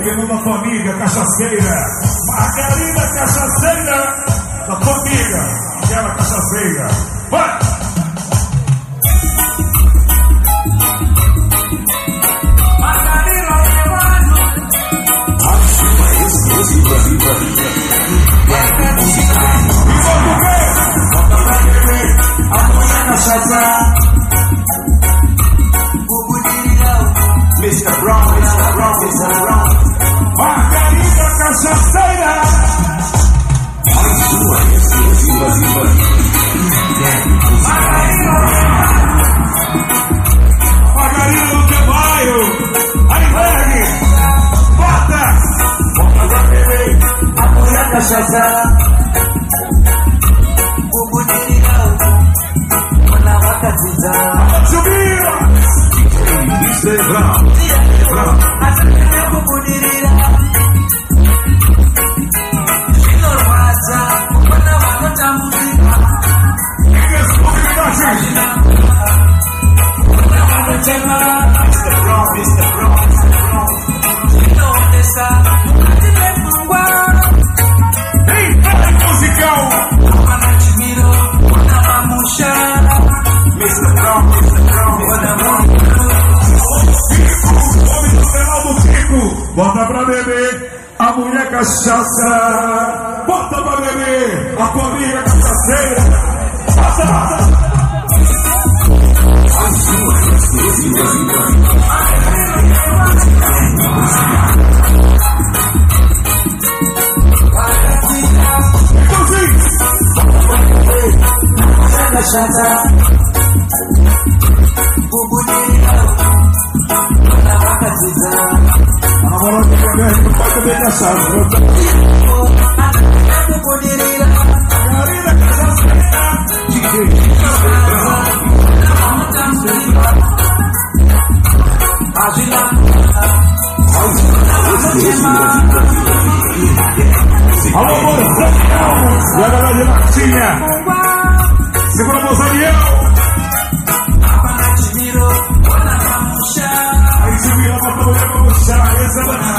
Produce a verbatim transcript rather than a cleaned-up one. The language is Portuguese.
Ribeirão da família, cachaceira. Margarida cachaceira da família, aquela cachaceira. Vai! Margarida levando. Ativa, exclusiva, viva, viva. E vamos ver! Bota pra beber, a mulher cachaça. mister Brown, mister Brown, mister Brown. Margarida cachaceira. A sua exclusiva, viva. Margarida. Margarida do Tebaio. Aí, Berg. Bota. Bota pra beber. A mulher cachaça. O bonitão. Quando a vaca pisar. Subir. mister Brown, Brown. mister Brown, mister Brown, mister Brown. Ei, vai musical. mister Brown, mister Brown, mister Brown. Homem do final do circo, bota pra beber a mulher cachaça, bota pra beber a tua amiga cachaceira, bota, bota. A sua exclusiva, viva. Então sim, bota pra beber a mulher cachaça, o bonitão. A namorada do Flamengo não pode beber cachaça. Margarida cachaceira. D J alô, moção. E a galera de Martinha. Segura a moça Ariel. Aí se vira pra mulher pra puxar, essa é